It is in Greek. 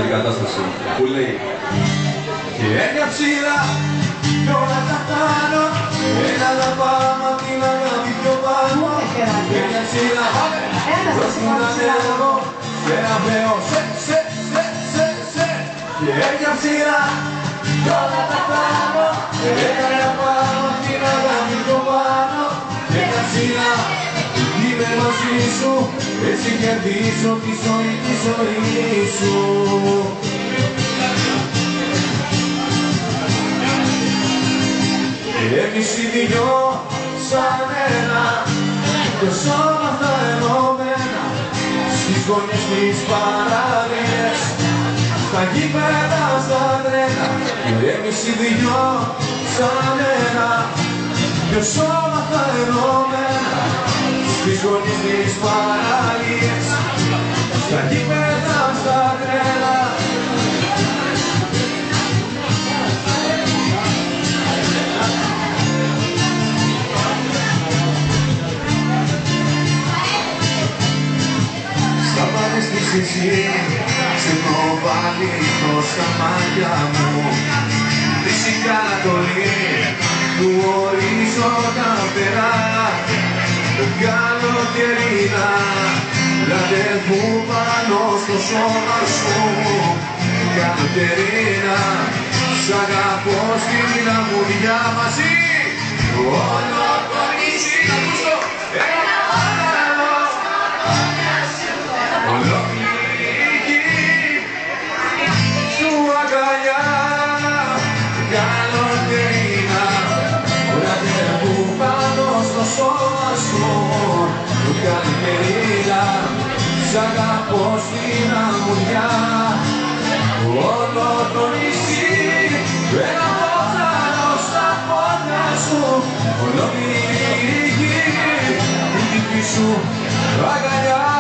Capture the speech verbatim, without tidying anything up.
την κατάσταση που λέει και μια ψηλά κι όλα τα κάνω έλα να πάμε απ' την αγάπη πιο πάνω και μια ψηλά προς την ανέβω σε ένα πλέο σε σε σε σε σε και μια ψηλά κι όλα τα κάνω έλα να πάμε απ' την αγάπη πιο πάνω και μια ψηλά είμαι μαζί σου έτσι κερδίσω τη ζωή τη ζωή σου. Εμείς οι δυο σαν ένα το σώμα θα ενωμένα στις γωνιές τις παραλίες στα γήπεδα στα τρένα. Εμείς οι δυο σαν ένα το σώμα θα ενωμένα στις γωνιές τις παραλίες στα γήπεδα στα τρένα. Σταματήσεις εσύ ξενοβαλίσω στα μάτια μου φυσικά ανατολή του ορίζοντα φτερά καλοκαιρινά ραντεβού πάνω στο σώμα σου καλοκαιρινά σ' αγαπώ στην αμμουδιά μαζί όλο το νησί να ακούσω ένα άλλο ολόκληρη γη σου αγκαλιά καλοκαιρινά ραντεβού πάνω στο σώμα σου καλοκαιρινά σ' αγαπώ στην αμμουδιά όλο το νησί ένα πόθανο στα πόδια σου ολόκληρη γη η δική σου αγκαλιά.